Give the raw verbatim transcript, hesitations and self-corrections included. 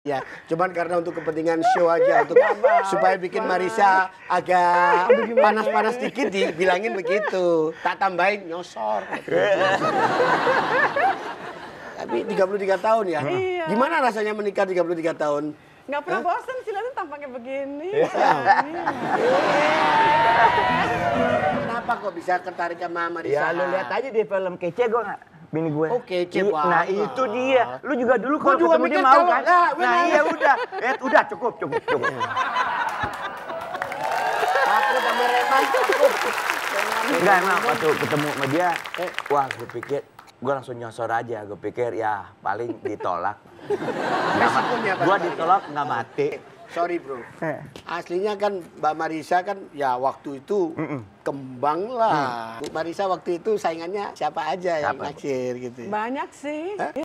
Ya, cuman karena untuk kepentingan show aja, untuk supaya bikin Marissa agak panas-panas dikit dibilangin begitu. Tak tambahin nyosor. Tapi tiga puluh tiga tahun ya. Iya. Gimana rasanya menikah tiga puluh tiga tahun? Nggak pernah bosan sih, lihatnya tampaknya begini. Kenapa kok bisa tertarik sama Marissa? Ya lu lihat aja di film Kece gue nggak? Bini gue. Oh, Kece I- Nah banget. itu dia. Lu juga dulu kalau juga ketemu dia mikir mau kalau- kan? ya, Nah benar. iya udah. Eh udah cukup cukup cukup. Takut sama Reman, takut. Enggak emang apa tuh ketemu sama dia. Eh, wah gue pikir gue langsung nyosor aja. Gue pikir ya paling ditolak. Resikonya apa? Gue ditolak nggak mati. Sorry bro, Eh. aslinya kan Mbak Marissa kan ya waktu itu Mm-mm. kembang lah. Bu Marissa waktu itu saingannya siapa aja yang Siapa? naksir gitu. Banyak sih.